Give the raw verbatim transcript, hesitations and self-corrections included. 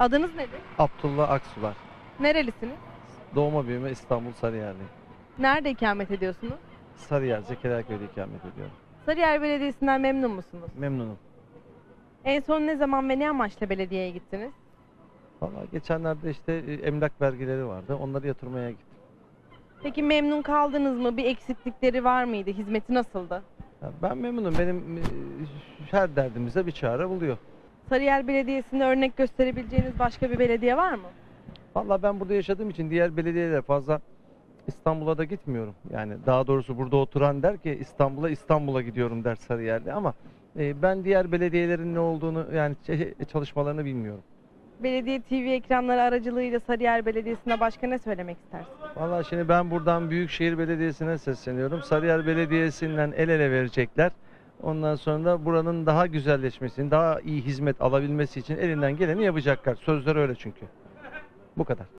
Adınız nedir? Abdullah Aksular. Nerelisiniz? Doğma büyüme İstanbul Sarıyer'liyim. Nerede ikamet ediyorsunuz? Sarıyer, Zekeriyaköy'de ikamet ediyorum. Sarıyer Belediyesi'nden memnun musunuz? Memnunum. En son ne zaman ve ne amaçla belediyeye gittiniz? Valla geçenlerde işte e, emlak vergileri vardı. Onları yatırmaya gittim. Peki memnun kaldınız mı? Bir eksiklikleri var mıydı? Hizmeti nasıldı? Ya ben memnunum. Benim e, her derdimize bir çare buluyor. Sarıyer Belediyesi'nde örnek gösterebileceğiniz başka bir belediye var mı? Valla ben burada yaşadığım için diğer belediyelere fazla İstanbul'a da gitmiyorum. Yani daha doğrusu burada oturan der ki İstanbul'a İstanbul'a gidiyorum der Sarıyer'de ama e, ben diğer belediyelerin ne olduğunu yani ç- çalışmalarını bilmiyorum. Belediye T V ekranları aracılığıyla Sarıyer Belediyesi'ne başka ne söylemek istersiniz? Valla şimdi ben buradan Büyükşehir Belediyesi'ne sesleniyorum. Sarıyer Belediyesi'nden el ele verecekler. Ondan sonra da buranın daha güzelleşmesini, daha iyi hizmet alabilmesi için elinden geleni yapacaklar. Sözleri öyle çünkü. Bu kadar.